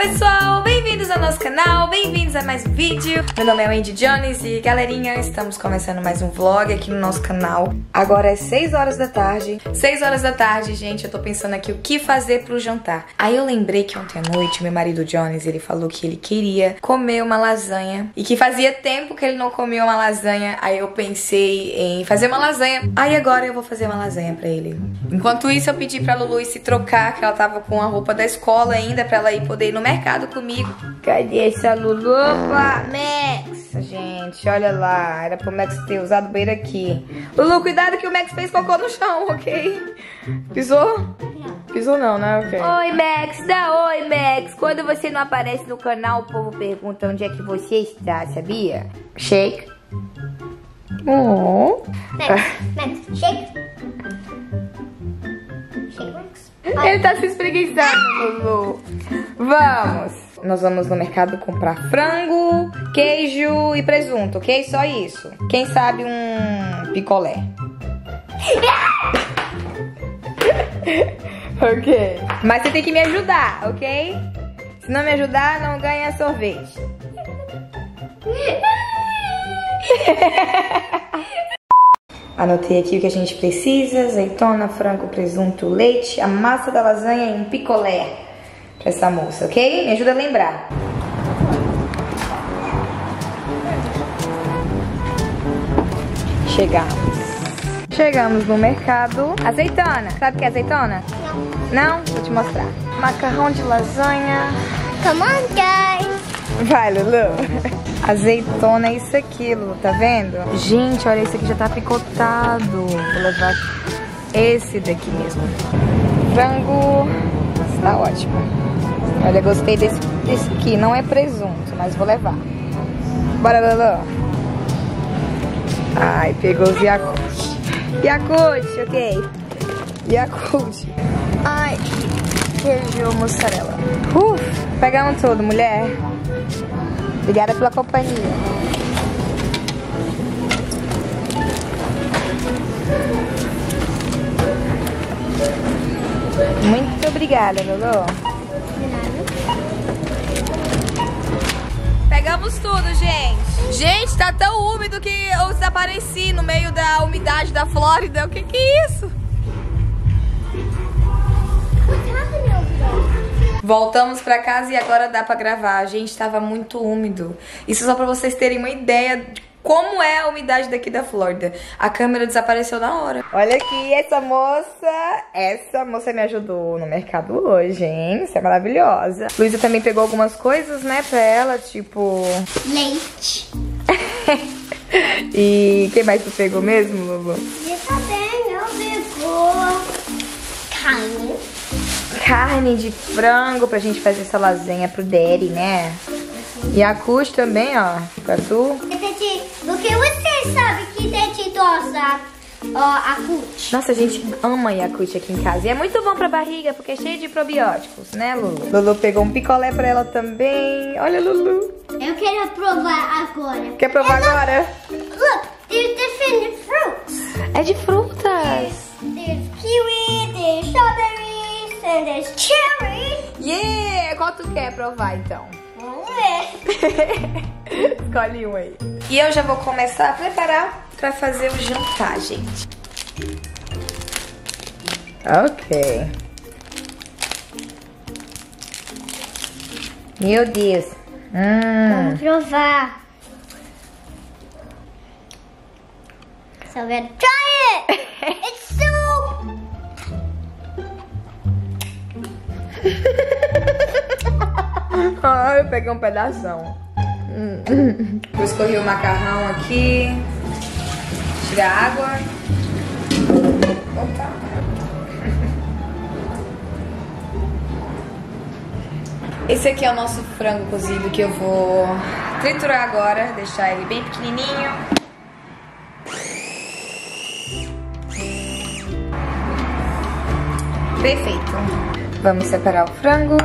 pessoal, bem-vindos ao nosso canal, bem-vindos a mais um vídeo. Meu nome é Wendy Jones e galerinha, estamos começando mais um vlog aqui no nosso canal. Agora é 6 horas da tarde. 6 horas da tarde, gente, eu tô pensando aqui o que fazer pro jantar. Aí eu lembrei que ontem à noite, meu marido Jones, ele falou que ele queria comer uma lasanha e que fazia tempo que ele não comia uma lasanha. Aí eu pensei em fazer uma lasanha. Aí agora eu vou fazer uma lasanha pra ele. Enquanto isso, eu pedi pra Lulu se trocar, que ela tava com a roupa da escola ainda, pra ela ir poder ir no mercado comigo. Cadê essa Lulu? Opa, Max! Gente, olha lá, era pro Max ter usado o banheiro aqui. Lulu, cuidado que o Max fez cocô no chão, ok? Pisou? Não. Pisou não, né? Ok. Oi, Max, dá oi, Max. Quando você não aparece no canal, o povo pergunta onde é que você está, sabia? Shake. Oh. Max, shake. Shake, Max. Ele tá se espreguiçando, Lulu. Vamos. Nós vamos no mercado comprar frango, queijo e presunto, ok? Só isso. Quem sabe um picolé. Ok. Mas você tem que me ajudar, ok? Se não me ajudar, não ganha sorvete. Anotei aqui o que a gente precisa: azeitona, frango, presunto, leite, a massa da lasanha e um picolé pra essa moça, ok? Me ajuda a lembrar. Chegamos no mercado. Azeitona, sabe o que é azeitona? Não? Vou te mostrar. Macarrão de lasanha. Come on, guys. Vai, Lulu. Azeitona é isso aqui, Lulu, tá vendo? Gente, olha, esse aqui já tá picotado. Vou levar esse daqui mesmo. Frango. Tá ótimo. Olha, gostei desse aqui. Não é presunto, mas vou levar. Bora, Lulu. Ai, pegou os Yakult. Yakult, ok. Yakult. Ai, queijo mussarela. Pegamos tudo, mulher. Obrigada pela companhia. Muito obrigada, Lulu. Pegamos tudo, gente. Gente, tá tão úmido que eu desapareci no meio da umidade da Flórida. O que é isso? Voltamos pra casa e agora dá pra gravar. Gente, tava muito úmido. Isso só pra vocês terem uma ideia de como é a umidade daqui da Flórida. A câmera desapareceu na hora. Olha aqui, essa moça me ajudou no mercado hoje, hein? Isso é maravilhosa. Luísa também pegou algumas coisas, né, pra ela, tipo... leite. E quem mais tu pegou mesmo, Lulu? Eu também, eu pegou carne. Carne de frango pra gente fazer essa lasanha pro Daddy, né? E a Yakult também, ó, pra tu. Do que você sabe que Tete gosta a Yakult? Nossa, a gente ama Yakult aqui em casa. E é muito bom pra barriga, porque é cheio de probióticos, né, Lulu? Lulu pegou um picolé pra ela também. Olha, Lulu. Eu quero provar agora. Quer provar agora? Look, there's different fruits. É de frutas. There's kiwi, there's strawberries, and there's cherry. Yeah! Qual tu quer provar, então? Vamos ver. Escolhe um aí. E eu já vou começar a preparar pra fazer o jantar, gente. Ok. Meu Deus. Vamos provar. So we're gonna try it. It's so... Ah, eu peguei um pedação. Vou escorrer o macarrão aqui. Tirar a água. Opa. Esse aqui é o nosso frango cozido que eu vou triturar agora. Deixar ele bem pequenininho. Perfeito. Vamos separar o frango.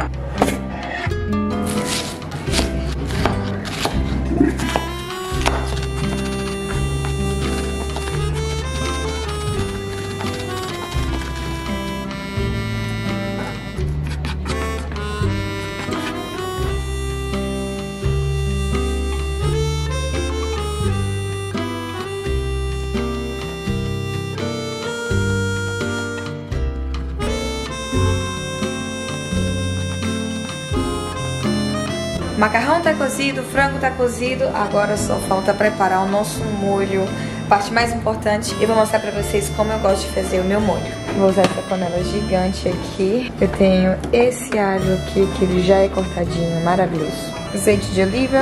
O macarrão tá cozido, o frango tá cozido, agora só falta preparar o nosso molho. A parte mais importante, eu vou mostrar pra vocês como eu gosto de fazer o meu molho. Vou usar essa panela gigante aqui. Eu tenho esse alho aqui, que ele já é cortadinho, maravilhoso. Azeite de oliva.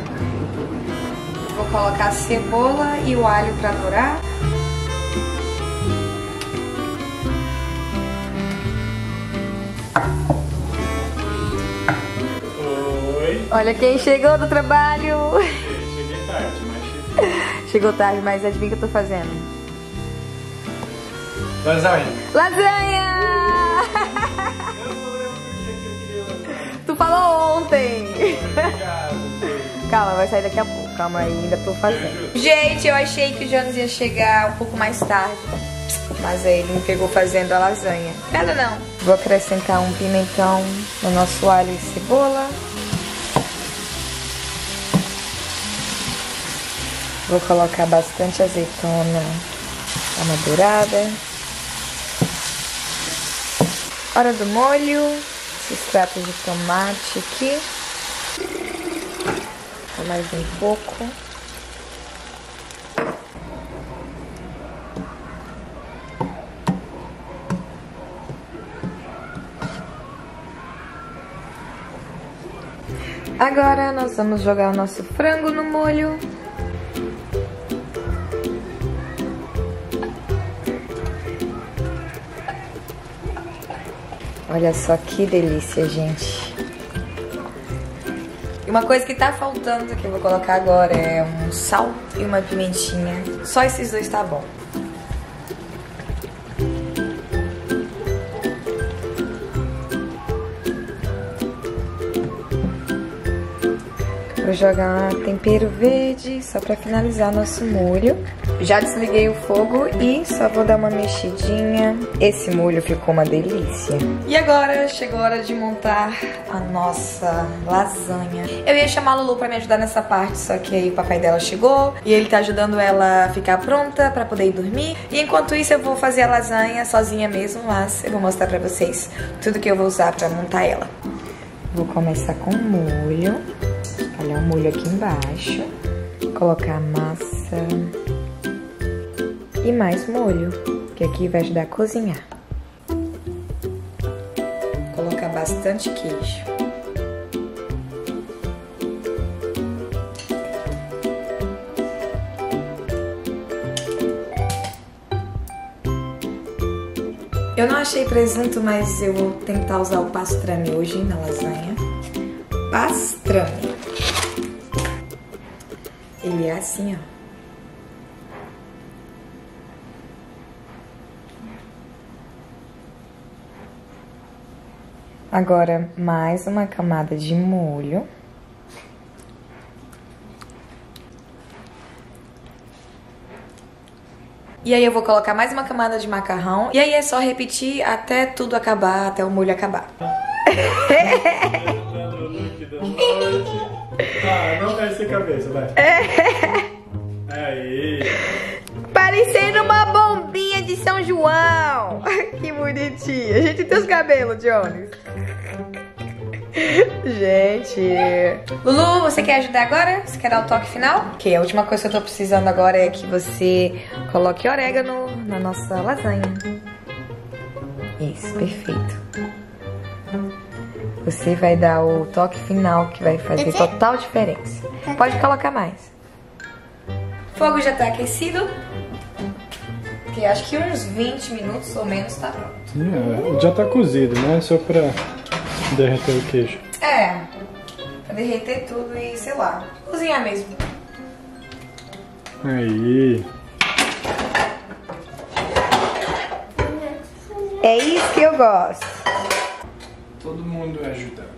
Vou colocar a cebola e o alho pra dourar. Oi. Olha quem chegou do trabalho. Cheguei tarde, mas cheguei. Chegou tarde, mas adivinha o que eu tô fazendo? Lasanha. Lasanha! Eu não lembro do dia que eu queria lasanha. Tu falou ontem. Obrigado. Calma, vai sair daqui a pouco. Calma aí, ainda tô fazendo. Gente, eu achei que o Jonas ia chegar um pouco mais tarde, mas aí ele me pegou fazendo a lasanha. Nada não. Vou acrescentar um pimentão no nosso alho e cebola. Vou colocar bastante azeitona amadurada. Hora do molho. Esse extrato de tomate aqui. Mais um pouco. Agora nós vamos jogar o nosso frango no molho. Olha só que delícia, gente. E uma coisa que tá faltando, que eu vou colocar agora, é um sal e uma pimentinha. Só esses dois tá bom. Vou jogar tempero verde só pra finalizar nosso molho. Já desliguei o fogo e só vou dar uma mexidinha. Esse molho ficou uma delícia. E agora chegou a hora de montar a nossa lasanha. Eu ia chamar a Lulu pra me ajudar nessa parte, só que aí o papai dela chegou e ele tá ajudando ela a ficar pronta pra poder ir dormir. E enquanto isso eu vou fazer a lasanha sozinha mesmo, mas eu vou mostrar pra vocês tudo que eu vou usar pra montar ela. Vou começar com o molho. Olha o molho aqui embaixo. Colocar a massa. E mais molho, que aqui vai ajudar a cozinhar. Colocar bastante queijo. Eu não achei presunto, mas eu vou tentar usar o pastrame hoje na lasanha. Pastrame. Ele é assim, ó. Agora, mais uma camada de molho. E aí eu vou colocar mais uma camada de macarrão. E aí é só repetir até tudo acabar, até o molho acabar. Ah, não vai ser cabeça, vai. Aí. Parecendo uma bombinha de São João. Que bonitinho. A gente tem os cabelos, Jones. Gente. Lulu, você quer ajudar agora? Você quer dar o toque final? Ok, a última coisa que eu tô precisando agora é que você coloque orégano na nossa lasanha. Isso, perfeito. Você vai dar o toque final que vai fazer total diferença. Pode colocar mais. O fogo já tá aquecido. Que acho que uns 20 minutos ou menos tá pronto. Já tá cozido, né? Só pra derreter o queijo. É, pra derreter tudo e, sei lá, cozinhar mesmo. Aí. É isso que eu gosto. Todo mundo ajudando.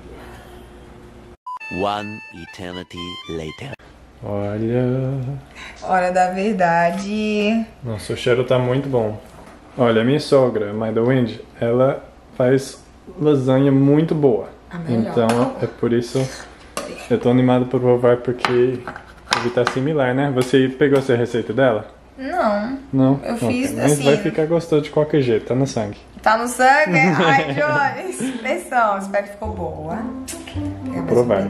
One eternity later. Olha. Hora da verdade. Nossa, o cheiro tá muito bom. Olha, minha sogra, mãe da Wendy, ela faz lasanha muito boa. Então, é por isso eu tô animado pra provar, porque deve tá similar, né? Você pegou essa receita dela? Não. Não? Eu fiz Mas assim. vai ficar gostoso de qualquer jeito, tá no sangue. Tá no sangue? Ai, Jones. Pressão, espero que ficou boa. Vou provar.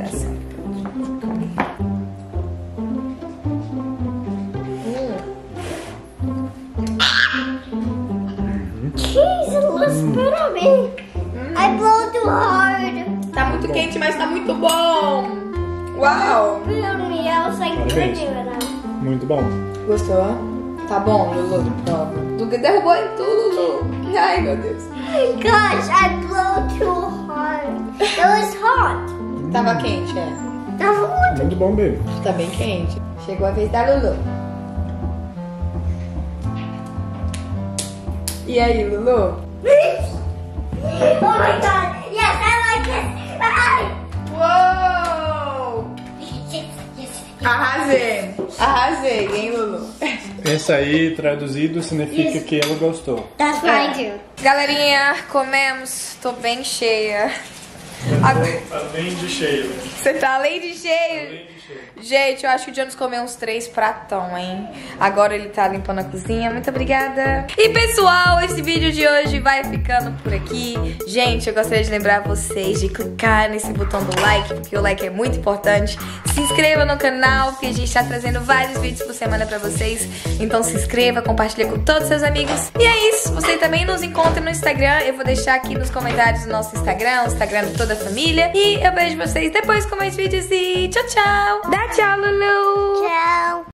Jeez, it looks good on me. I blow too hard. Tá muito quente, mas tá muito bom. Uau. Spit on me. I was like, Parabéns. Muito bom. Gostou? Tá bom, Lulu, prova. Tu derrubou em tudo, Lulu. Ai, meu Deus. Gosh, I blow too hard. It was hot. Tava quente, é. Tava muito. Muito bom, baby. Tá bem quente. Chegou a vez da Lulu. E aí, Lulu? Oh my god. Yes, I like this. Ai. Uou! Yes, yes. Arrasei. Arrasei, hein, Lulu? Esse aí, traduzido, significa que ela gostou. That's what I do. Galerinha, comemos. Tô bem cheia. Agora... Além de cheio. Você tá além de cheio? Gente, eu acho que o Jones comeu uns 3 pratão, hein? Agora ele tá limpando a cozinha. Muito obrigada. E pessoal, esse vídeo de hoje vai ficando por aqui. Gente, eu gostaria de lembrar vocês de clicar nesse botão do like, porque o like é muito importante. Se inscreva no canal, porque a gente tá trazendo vários vídeos por semana pra vocês. Então se inscreva, compartilha com todos os seus amigos. E é isso, você também nos encontra no Instagram. Eu vou deixar aqui nos comentários o nosso Instagram, o Instagram de toda a família. E eu vejo vocês depois com mais vídeos e tchau, tchau! Dá tchau, Lulu! Ciao.